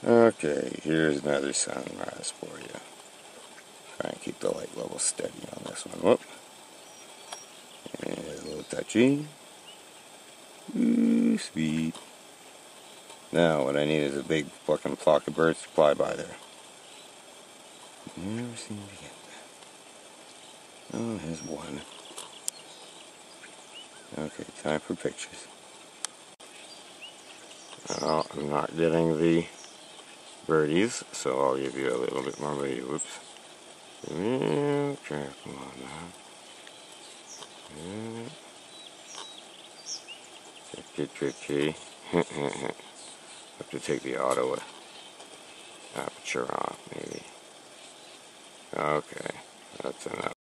Okay, here's another sunrise for you. Try and keep the light level steady on this one. Whoop. And a little touchy. Ooh, sweet. Now, what I need is a big fucking flock of birds to fly by there. Never seem to get that. Oh, here's one. Okay, time for pictures. Well, I'm not getting the birdies, so I'll give you a little bit more video. Whoops. Real careful on that. Tricky. Have to take the auto aperture off, maybe. Okay, that's enough.